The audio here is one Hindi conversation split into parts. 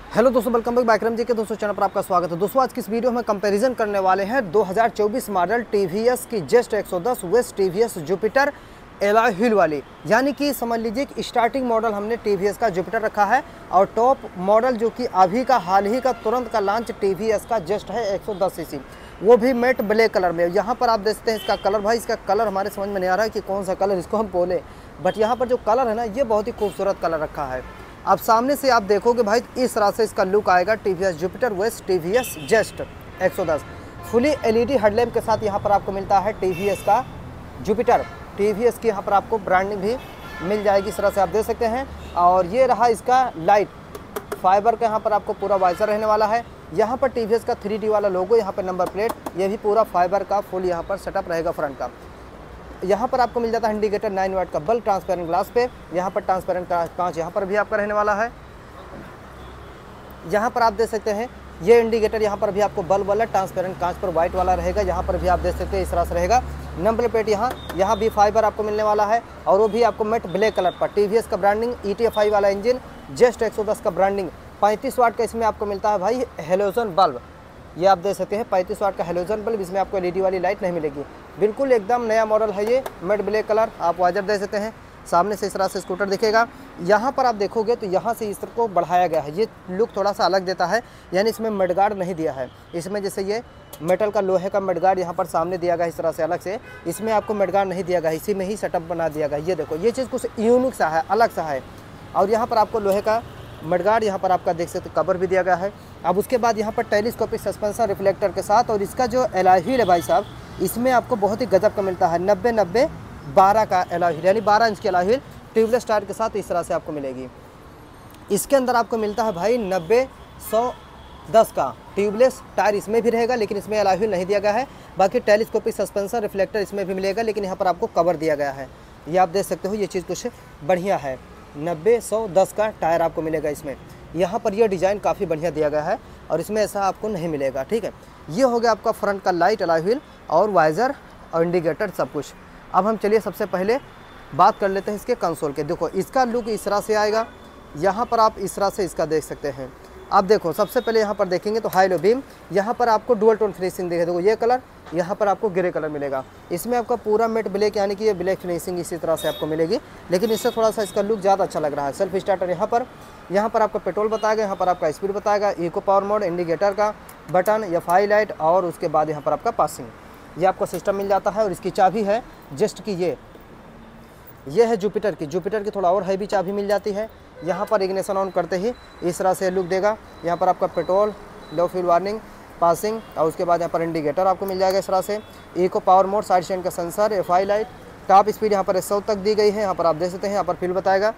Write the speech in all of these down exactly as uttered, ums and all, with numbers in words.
हेलो दोस्तों, वेलकम बैक बाइक्रम जी के दोस्तों चैनल पर आपका स्वागत है। दोस्तों आज की इस वीडियो में कंपैरिजन करने वाले हैं दो हज़ार चौबीस मॉडल टीवीएस की जस्ट एक सौ दस वेस्ट टीवीएस जुपिटर एलॉय व्हील वाली, यानी कि समझ लीजिए कि स्टार्टिंग मॉडल हमने टीवीएस का जुपिटर रखा है और टॉप मॉडल जो कि अभी का हाल ही का तुरंत का लॉन्च टीवीएस का जस्ट है एक सौ दस सीसी, वो भी मैट ब्लैक कलर में। यहाँ पर आप देखते हैं इसका कलर, भाई इसका कलर हमारे समझ में नहीं आ रहा है कि कौन सा कलर इसको हम बोले, बट यहाँ पर जो कलर है ना ये बहुत ही खूबसूरत कलर रखा है। अब सामने से आप देखोगे भाई इस तरह से इसका लुक आएगा टीवीएस जुपिटर वेस्ट टीवीएस जस्ट एक सौ दस फुली एलईडी हेडलैम्प के साथ। यहाँ पर आपको मिलता है टीवीएस का जुपिटर, टीवीएस की यहाँ पर आपको ब्रांडिंग भी मिल जाएगी, इस तरह से आप देख सकते हैं। और ये रहा इसका लाइट फाइबर का, यहाँ पर आपको पूरा वाइजर रहने वाला है। यहाँ पर टीवीएस का थ्री डी वाला लोगो, यहाँ पर नंबर प्लेट, ये भी पूरा फाइबर का फुल यहाँ पर सेटअप रहेगा फ्रंट का। यहाँ पर आपको मिल जाता है इंडिकेटर नाइन वाट का बल्ब ट्रांसपेरेंट ग्लास पे। यहाँ पर ट्रांसपेरेंट कांच यहाँ पर भी आपका रहने वाला है। यहाँ पर आप देख सकते हैं ये इंडिकेटर, यहाँ पर भी आपको बल्ब वाला ट्रांसपेरेंट कांच पर वाइट वाला रहेगा। यहाँ पर भी आप देख सकते हैं इस तरह से रहेगा। नंबर प्लेट यहाँ यहाँ भी फाइबर आपको मिलने वाला है और वो भी आपको मेट ब्लैक कलर पर। टीवीएस का branding, E T F I वाला इंजन, जस्ट एक सौ दस का ब्रांडिंग। पैंतीस वाट का इसमें आपको मिलता है भाई हेलोजन बल्ब, ये आप देख सकते हैं पैंतीस वाट का हेलोजन बल्ब। इसमें आपको एलईडी वाली लाइट नहीं मिलेगी, बिल्कुल एकदम नया मॉडल है ये, मेट ब्लैक कलर। आप वाइजर देख सकते हैं, सामने से इस तरह से स्कूटर दिखेगा। यहाँ पर आप देखोगे तो यहाँ से इस तरह को बढ़ाया गया है, ये लुक थोड़ा सा अलग देता है, यानी इसमें मडगार्ड नहीं दिया है। इसमें जैसे ये मेटल का लोहे का मडगार्ड यहाँ पर सामने दिया गया इस तरह से अलग से, इसमें आपको मडगार्ड नहीं दिया गया, इसी में ही सेटअप बना दिया गया। ये देखो ये चीज़ कुछ यूनिक सा है, अलग सा है। और यहाँ पर आपको लोहे का मडगार्ड यहाँ पर आपका देख सकते कवर भी दिया गया है। अब उसके बाद यहाँ पर टेलीस्कोपिक सस्पेंशन रिफ्लेक्टर के साथ, और इसका जो एलॉय व्हील है भाई साहब, इसमें आपको बहुत ही गजब का मिलता है, नब्बे नब्बे बारह का एलॉय व्हील, यानी बारह इंच की एलॉय व्हील ट्यूबलेस टायर के साथ इस तरह से आपको मिलेगी। इसके अंदर आपको मिलता है भाई नब्बे सौ दस का ट्यूबलेस टायर, इसमें भी रहेगा लेकिन इसमें एलॉय व्हील नहीं दिया गया है। बाकी टेलीस्कोपिक सस्पेंशन रिफ्लेक्टर इसमें भी मिलेगा, लेकिन यहाँ पर आपको कवर दिया गया है। ये आप देख सकते हो, ये चीज़ कुछ बढ़िया है। नब्बे सौ दस का टायर आपको मिलेगा इसमें। यहाँ पर यह डिज़ाइन काफ़ी बढ़िया दिया गया है और इसमें ऐसा आपको नहीं मिलेगा, ठीक है। ये हो गया आपका फ्रंट का लाइट, एलॉय व्हील और वाइजर और इंडिकेटर सब कुछ। अब हम चलिए सबसे पहले बात कर लेते हैं इसके कंसोल के। देखो इसका लुक इस तरह से आएगा, यहाँ पर आप इस तरह से इसका देख सकते हैं। आप देखो सबसे पहले यहाँ पर देखेंगे तो हाई लो बीम, यहाँ पर आपको डुअल टोन फिनिशिंग देगा। देखो ये कलर, यहाँ पर आपको ग्रे कलर मिलेगा। इसमें आपका पूरा मेट ब्लैक, यानी कि ये ब्लैक फिनिशिंग इसी तरह से आपको मिलेगी, लेकिन इससे थोड़ा सा इसका लुक ज़्यादा अच्छा लग रहा है। सेल्फ स्टार्टर यहाँ पर यहाँ पर आपका पेट्रोल बताएगा, यहाँ पर आपका स्पीड बताएगा, इको पावर मोड, इंडिकेटर का बटन, एफ आई लाइट, और उसके बाद यहाँ पर आपका पासिंग, ये आपको सिस्टम मिल जाता है। और इसकी चाबी है जस्ट की ये ये है जुपिटर की, जुपिटर की थोड़ा और हैवी चाबी मिल जाती है। यहाँ पर इग्निशन ऑन करते ही इस तरह से लुक देगा। यहाँ पर आपका petrol, low fuel warning, passing, और उसके बाद यहाँ पर इंडिकेटर आपको मिल जाएगा इस तरह से। Eco power mode, side stand का sensor, F I light, top speed यहाँ पर सौ तक दी गई है। यहाँ पर आप देख सकते हैं, यहाँ पर फील बताएगा।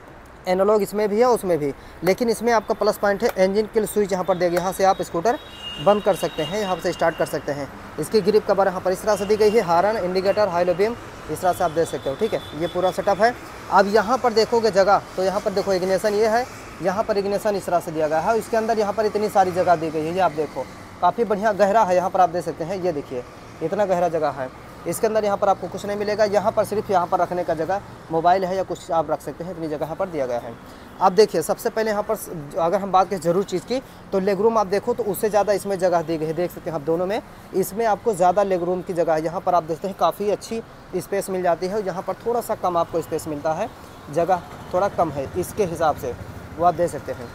एनालॉग इसमें भी है उसमें भी, लेकिन इसमें आपका प्लस पॉइंट है इंजन किल स्विच यहाँ पर देगा। यहाँ से आप स्कूटर बंद कर सकते हैं, यहाँ से स्टार्ट कर सकते हैं। इसकी ग्रिप कवर यहाँ पर इस तरह से दी गई है। हारन, इंडिकेटर, हाई लो बीम, इस तरह से आप देख सकते हो, ठीक है। ये पूरा सेटअप है। अब यहाँ पर देखोगे जगह, तो यहाँ पर देखो इग्निशन ये है, यहाँ पर इग्निशन इस तरह से दिया गया है। इसके अंदर यहाँ पर इतनी सारी जगह दी गई है, ये आप देखो काफ़ी बढ़िया गहरा है। यहाँ पर आप देख सकते हैं, ये देखिए इतना गहरा जगह है इसके अंदर। यहाँ पर आपको कुछ नहीं मिलेगा, यहाँ पर सिर्फ यहाँ पर रखने का जगह, मोबाइल है या कुछ आप रख सकते हैं, इतनी जगह यहाँ पर दिया गया है। आप देखिए सबसे पहले यहाँ पर अगर हम बात करें जरूर चीज़ की, तो लेग रूम आप देखो तो उससे ज़्यादा इसमें जगह दी गई है। देख सकते हैं आप दोनों में, इसमें आपको ज़्यादा लेग रूम की जगह है। यहाँ पर आप देखते हैं काफ़ी अच्छी स्पेस मिल जाती है, और यहाँ पर थोड़ा सा कम आपको स्पेस मिलता है, जगह थोड़ा कम है इसके हिसाब से, वो आप देख सकते हैं।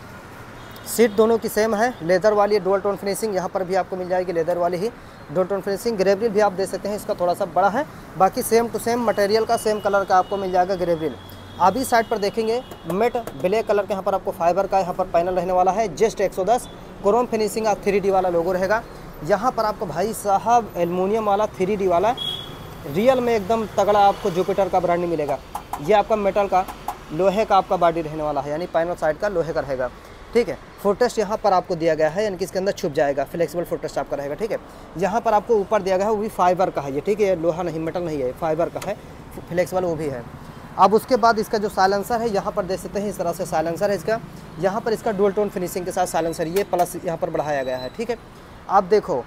सीट दोनों की सेम है, लेदर वाली डुअल टोन फिनिशिंग यहाँ पर भी आपको मिल जाएगी, लेदर वाली ही डुअल टोन फिनिशिंग। ग्रेवरिल भी आप देख सकते हैं, इसका थोड़ा सा बड़ा है, बाकी सेम टू सेम मटेरियल का, सेम कलर का आपको मिल जाएगा ग्रेवरिल। अभी साइड पर देखेंगे मेट ब्लैक कलर के यहाँ पर आपको फाइबर का यहाँ पर पैनल रहने वाला है, जस्ट एक सौ दस क्रोम फिनिशिंग आप थ्री डी वाला लोगो रहेगा। यहाँ पर आपको भाई साहब एल्युमिनियम वाला थ्री डी वाला रियल में एकदम तगड़ा आपको जुपिटर का ब्रांडिंग मिलेगा। ये आपका मेटल का लोहे का आपका बॉडी रहने वाला है, यानी पैनल साइड का लोहे का रहेगा, ठीक है। फुटरेस्ट यहाँ पर आपको दिया गया है, यानी कि इसके अंदर छुप जाएगा, फ्लेक्सिबल फुटरेस्ट आपका रहेगा, ठीक है। यहाँ पर आपको ऊपर दिया गया है, वो भी फाइबर का है ये, ठीक है, लोहा नहीं, मेटल नहीं है, फाइबर का है, फ्लेक्सिबल वो भी है। अब उसके बाद इसका जो साइलेंसर है, यहाँ पर देख सकते हैं इस तरह से साइलेंसर है इसका। यहाँ पर इसका डुअल टोन फिनिशिंग के साथ साइलेंसर, ये प्लस यहाँ पर बढ़ाया गया है, ठीक है। आप देखो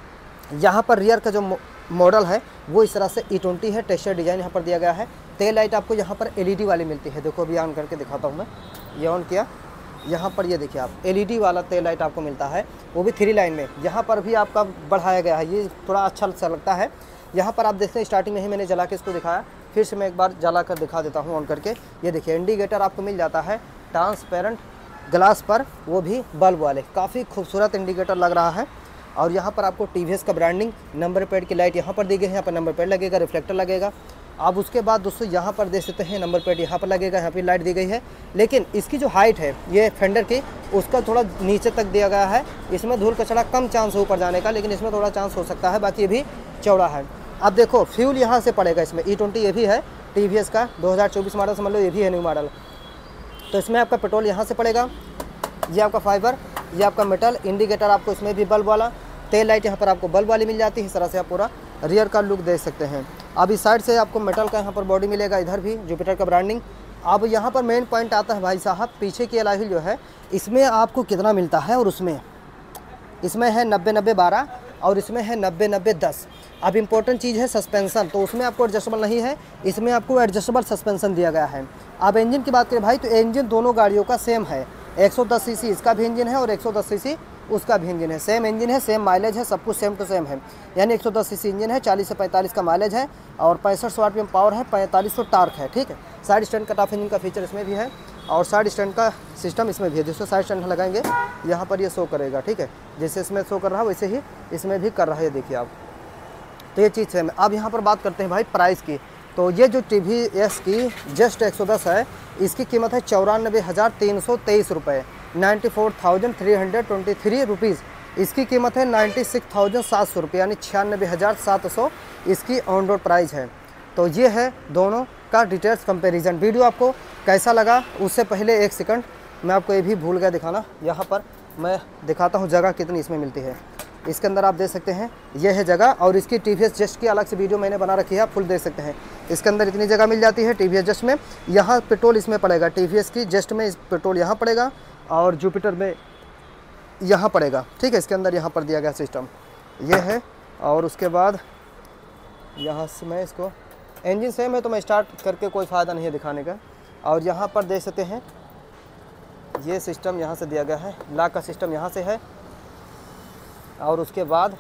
यहाँ पर रियर का जो मॉडल है वो इस तरह से ई ट्वेंटी है, टेक्सचर डिज़ाइन यहाँ पर दिया गया है। टेल लाइट आपको यहाँ पर एलईडी वाली मिलती है, देखो अभी ऑन करके दिखाता हूँ मैं, ये ऑन किया यहाँ पर ये देखिए आप एलईडी वाला टेल लाइट आपको मिलता है, वो भी थ्री लाइन में। यहाँ पर भी आपका बढ़ाया गया है, ये थोड़ा अच्छा सा लगता है। यहाँ पर आप देखते हैं स्टार्टिंग में ही मैंने जला के इसको दिखाया, फिर से मैं एक बार जला कर दिखा देता हूँ ऑन करके। ये देखिए इंडिकेटर आपको मिल जाता है ट्रांसपेरेंट ग्लास पर, वो भी बल्ब वाले, काफ़ी खूबसूरत इंडिकेटर लग रहा है। और यहाँ पर आपको टीवीएस का ब्रांडिंग, नंबर प्लेट की लाइट यहाँ पर दी गई है, यहाँ पर नंबर प्लेट लगेगा, रिफ्लेक्टर लगेगा। अब उसके बाद दोस्तों यहाँ पर देख सकते हैं नंबर प्लेट यहाँ पर लगेगा, यहाँ पर लाइट दी गई है। लेकिन इसकी जो हाइट है ये फेंडर की, उसका थोड़ा नीचे तक दिया गया है। इसमें धूल कचरा कम चांस है ऊपर जाने का, लेकिन इसमें थोड़ा चांस हो सकता है, बाकी ये भी चौड़ा है। अब देखो फ्यूल यहाँ से पड़ेगा इसमें, ई ट्वेंटी ये भी है टीवीएस का दो हज़ार चौबीस मॉडल, समझ लो ये भी है न्यू मॉडल। तो इसमें आपका पेट्रोल यहाँ से पड़ेगा, ये आपका फाइबर, ये आपका मेटल। इंडिकेटर आपको इसमें भी बल्ब वाला, टेल लाइट यहाँ पर आपको बल्ब वाली मिल जाती है। इस तरह से आप पूरा रियर का लुक देख सकते हैं। अब इस साइड से आपको मेटल का यहाँ पर बॉडी मिलेगा, इधर भी जुपिटर का ब्रांडिंग। अब यहाँ पर मेन पॉइंट आता है भाई साहब, पीछे की एलॉय व्हील जो है इसमें आपको कितना मिलता है, और उसमें इसमें है नब्बे नब्बे बारह और इसमें है नब्बे नब्बे दस। अब इम्पोर्टेंट चीज़ है सस्पेंसन, तो उसमें आपको एडजस्टेबल नहीं है, इसमें आपको एडजस्टेबल सस्पेंसन दिया गया है। अब इंजन की बात करें भाई, तो इंजन दोनों गाड़ियों का सेम है, एक सौ दस सीसी इसका भी इंजन है और एक सौ दस सीसी उसका भी इंजन है। सेम इंजन है, सेम माइलेज है, सब कुछ सेम टू सेम है। यानी एक सौ दस सीसी इंजन है, चालीस से पैंतालीस का माइलेज है और पैंसठ सौ आरपीएम पावर है, पैंतालीस सौ टार्क है। ठीक है, side stand cut off engine का फीचर इसमें भी है और साइड स्टैंड का सिस्टम इसमें भी है। जिससे साइड स्टैंड लगाएंगे यहाँ पर ये शो करेगा। ठीक है, जैसे इसमें शो कर रहा है वैसे ही इसमें भी कर रहा है, देखिए आप। तो ये चीज़ सेम है। अब यहाँ पर बात करते हैं भाई प्राइस की। तो ये जो टी वी एस की जस्ट एक सौ दस है, इसकी कीमत है चौरानबे हज़ार तीन सौ तेईस रुपये, ninety four thousand three hundred twenty three rupees. इसकी कीमत है नाइन्टी सिक्स थाउजेंड सात सौ रुपये, यानी छियानबे हज़ार सात सौ इसकी ऑन रोड प्राइस है। तो ये है दोनों का डिटेल्स कंपैरिजन। वीडियो आपको कैसा लगा, उससे पहले एक सेकंड मैं आपको ये भी भूल गया दिखाना। यहाँ पर मैं दिखाता हूँ जगह कितनी इसमें मिलती है। इसके अंदर आप देख सकते हैं ये है जगह, और इसकी टी वी एस जस्ट की अलग से वीडियो मैंने बना रखी है, आप फुल देख सकते हैं। इसके अंदर इतनी जगह मिल जाती है टी वी एस जस्ट में। यहाँ पेट्रोल इसमें पड़ेगा, टी वी एस की जस्ट में पेट्रोल यहाँ पड़ेगा और जुपिटर में यहाँ पड़ेगा। ठीक है, इसके अंदर यहाँ पर दिया गया सिस्टम ये है। और उसके बाद यहाँ से मैं इसको, इंजन सेम है तो मैं स्टार्ट करके कोई फ़ायदा नहीं है दिखाने का। और यहाँ पर देख सकते हैं ये सिस्टम यहाँ से दिया गया है, लॉक का सिस्टम यहाँ से है। और उसके बाद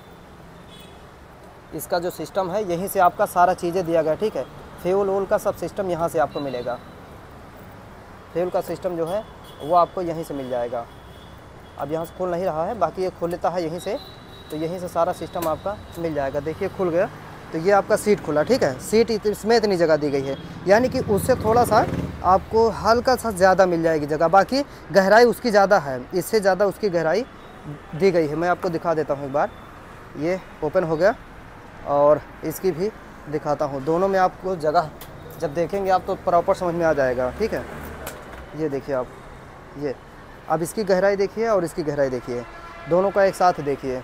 इसका जो सिस्टम है यहीं से आपका सारा चीज़ें दिया गया। ठीक है, फ्यूल वूल का सब सिस्टम यहाँ से आपको मिलेगा। फ्यूल का सिस्टम जो है वो आपको यहीं से मिल जाएगा। अब यहाँ से खुल नहीं रहा है, बाकी ये खुल लेता है यहीं से, तो यहीं से सारा सिस्टम आपका मिल जाएगा। देखिए खुल गया, तो ये आपका सीट खुला। ठीक है, सीट इसमें इतनी जगह दी गई है, यानी कि उससे थोड़ा सा आपको हल्का सा ज़्यादा मिल जाएगी जगह, बाकी गहराई उसकी ज़्यादा है, इससे ज़्यादा उसकी गहराई दी गई है। मैं आपको दिखा देता हूँ एक बार, ये ओपन हो गया और इसकी भी दिखाता हूँ। दोनों में आपको जगह जब देखेंगे आप तो प्रॉपर समझ में आ जाएगा। ठीक है, ये देखिए आप, ये अब इसकी गहराई देखिए और इसकी गहराई देखिए, दोनों का एक साथ देखिए।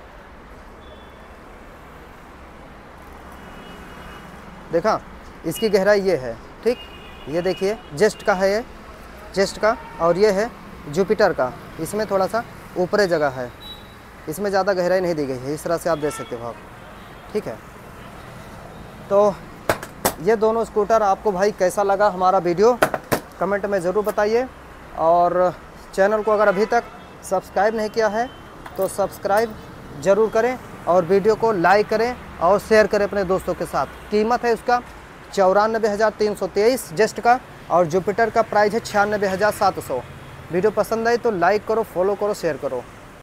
देखा, इसकी गहराई ये है। ठीक, ये देखिए जेस्ट का है, ये जेस्ट का, और ये है जुपिटर का। इसमें थोड़ा सा ऊपरे जगह है, इसमें ज़्यादा गहराई नहीं दी गई है। इस तरह से आप देख सकते हो आप। ठीक है, तो ये दोनों स्कूटर आपको भाई कैसा लगा हमारा वीडियो, कमेंट में ज़रूर बताइए। और चैनल को अगर अभी तक सब्सक्राइब नहीं किया है तो सब्सक्राइब ज़रूर करें और वीडियो को लाइक करें और शेयर करें अपने दोस्तों के साथ। कीमत है उसका चौरानबे हज़ार तीन सौ तेईस जस्ट का, और जुपिटर का प्राइस है छियानबे हज़ार सात सौ। वीडियो पसंद आई तो लाइक करो, फॉलो करो, शेयर करो।